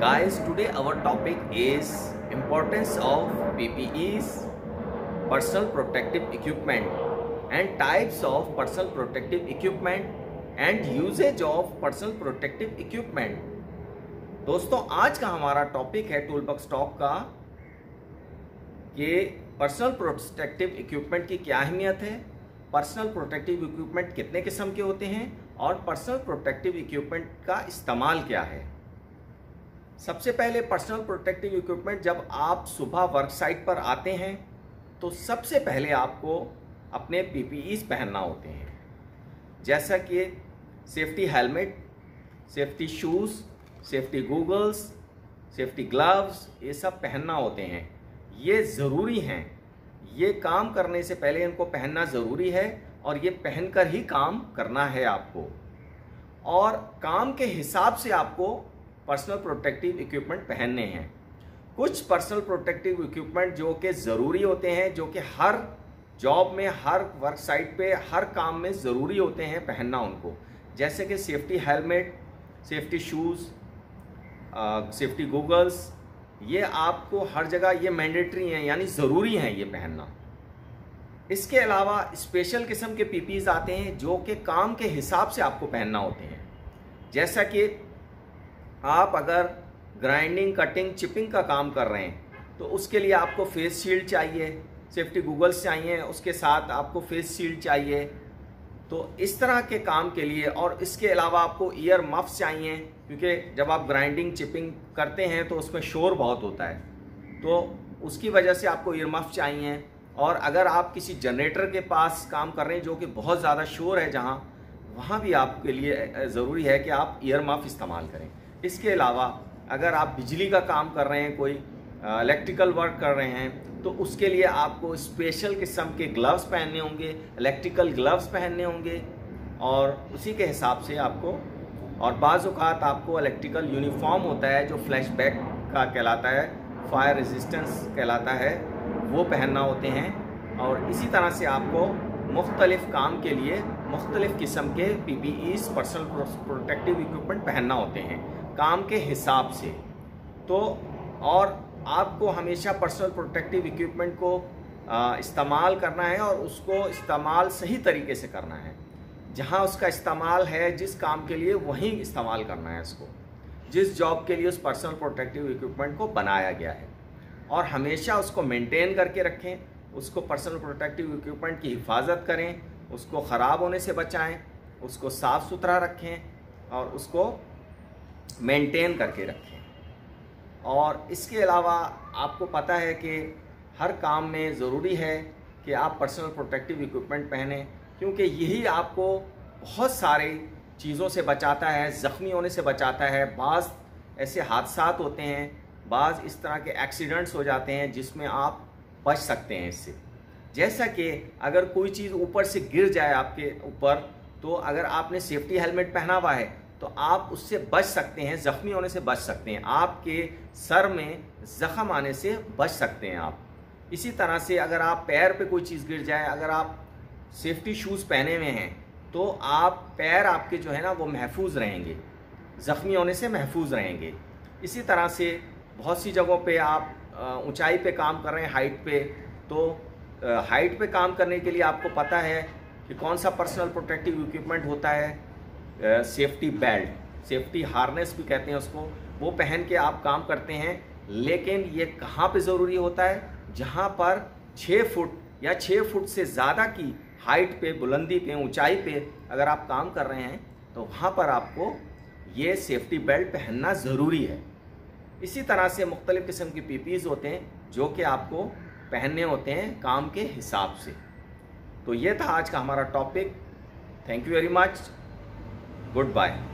Guys, today our topic is importance of PPEs, personal protective equipment, and types of personal protective equipment and usage of personal protective equipment. दोस्तों, आज का हमारा topic है toolbox talk का कि personal protective equipment की क्या अहमियत है, पर्सनल प्रोटेक्टिव इक्विपमेंट कितने किस्म के होते हैं और पर्सनल प्रोटेक्टिव इक्विपमेंट का इस्तेमाल क्या है। सबसे पहले पर्सनल प्रोटेक्टिव इक्विपमेंट, जब आप सुबह वर्क साइट पर आते हैं तो सबसे पहले आपको अपने पीपीईज पहनना होते हैं, जैसा कि safety helmet, safety shoes, safety goggles, safety gloves, ये सब पहनना होते हैं। ये ज़रूरी हैं, ये काम करने से पहले इनको पहनना ज़रूरी है और ये पहनकर ही काम करना है आपको। और काम के हिसाब से आपको पर्सनल प्रोटेक्टिव इक्विपमेंट पहनने हैं। कुछ पर्सनल प्रोटेक्टिव इक्विपमेंट जो कि ज़रूरी होते हैं, जो कि हर जॉब में, हर वर्क साइट पे, हर काम में ज़रूरी होते हैं पहनना उनको, जैसे कि safety helmet, safety shoes, safety goggles, ये आपको हर जगह ये मैंडेटरी हैं, यानी ज़रूरी हैं ये पहनना। इसके अलावा स्पेशल किस्म के पीपीज आते हैं जो कि काम के हिसाब से आपको पहनना होते हैं, जैसा कि आप अगर ग्राइंडिंग, कटिंग, चिपिंग का काम कर रहे हैं तो उसके लिए आपको फेस शील्ड चाहिए, सेफ्टी गूगल्स चाहिए, उसके साथ आपको फेस शील्ड चाहिए। तो इस तरह के काम के लिए, और इसके अलावा आपको ईयर मफ्स चाहिए, क्योंकि जब आप ग्राइंडिंग, चिपिंग करते हैं तो उसमें शोर बहुत होता है, तो उसकी वजह से आपको ईयर मफ चाहिए। और अगर आप किसी जनरेटर के पास काम कर रहे हैं जो कि बहुत ज़्यादा शोर है जहाँ, वहाँ भी आपके लिए ज़रूरी है कि आप ईयर मफ इस्तेमाल करें। इसके अलावा अगर आप बिजली का काम कर रहे हैं, कोई इलेक्ट्रिकल वर्क कर रहे हैं, तो उसके लिए आपको स्पेशल किस्म के ग्लव्स पहनने होंगे, इलेक्ट्रिकल ग्लव्स पहनने होंगे, और उसी के हिसाब से आपको, और बाज़ औक़ात आपको इलेक्ट्रिकल यूनिफॉर्म होता है जो फ्लैशबैक का कहलाता है, फायर रेजिस्टेंस कहलाता है, वो पहनना होते हैं। और इसी तरह से आपको मुख्तलिफ़ काम के लिए मुख्तलिफ़ किस्म के पीपीईज, पर्सनल प्रोटेक्टिव इक्विपमेंट पहनना होते हैं काम के हिसाब से। तो और आपको हमेशा पर्सनल प्रोटेक्टिव इक्विपमेंट को इस्तेमाल करना है, और उसको इस्तेमाल सही तरीके से करना है। जहां उसका इस्तेमाल है जिस काम के लिए, वहीं इस्तेमाल करना है इसको, जिस जॉब के लिए उस पर्सनल प्रोटेक्टिव इक्विपमेंट को बनाया गया है। और हमेशा उसको मेंटेन करके रखें, उसको पर्सनल प्रोटेक्टिव इक्विपमेंट की हिफाजत करें, उसको ख़राब होने से बचाएं, उसको साफ़ सुथरा रखें और उसको मेंटेन करके रखें। और इसके अलावा आपको पता है कि हर काम में ज़रूरी है कि आप पर्सनल प्रोटेक्टिव इक्विपमेंट पहनें, क्योंकि यही आपको बहुत सारी चीज़ों से बचाता है, ज़ख्मी होने से बचाता है। बाज़ ऐसे हादसात होते हैं, बाज़ इस तरह के एक्सीडेंट्स हो जाते हैं जिसमें आप बच सकते हैं इससे। जैसा कि अगर कोई चीज़ ऊपर से गिर जाए आपके ऊपर, तो अगर आपने सेफ्टी हेलमेट पहना हुआ है तो आप उससे बच सकते हैं, ज़ख्मी होने से बच सकते हैं, आपके सर में ज़ख़म आने से बच सकते हैं आप। इसी तरह से अगर आप पैर पे कोई चीज़ गिर जाए, अगर आप सेफ्टी शूज़ पहने हुए हैं तो आप पैर आपके जो है ना वो महफूज रहेंगे, ज़ख्मी होने से महफूज रहेंगे। इसी तरह से बहुत सी जगहों पे आप ऊंचाई पे काम कर रहे हैं, हाइट पे, तो हाइट पे काम करने के लिए आपको पता है कि कौन सा पर्सनल प्रोटेक्टिव इक्विपमेंट होता है। सेफ्टी बेल्ट, सेफ्टी हार्नेस भी कहते हैं उसको, वो पहन के आप काम करते हैं। लेकिन ये कहाँ पे ज़रूरी होता है? जहाँ पर 6 फुट या 6 फुट से ज़्यादा की हाइट पे, बुलंदी पे, ऊंचाई पे अगर आप काम कर रहे हैं तो वहाँ पर आपको ये सेफ्टी बेल्ट पहनना ज़रूरी है। इसी तरह से मुख्तलिफ़ किस्म के पीपीज होते हैं जो कि आपको पहनने होते हैं काम के हिसाब से। तो ये था आज का हमारा topic. Thank you very much, good bye.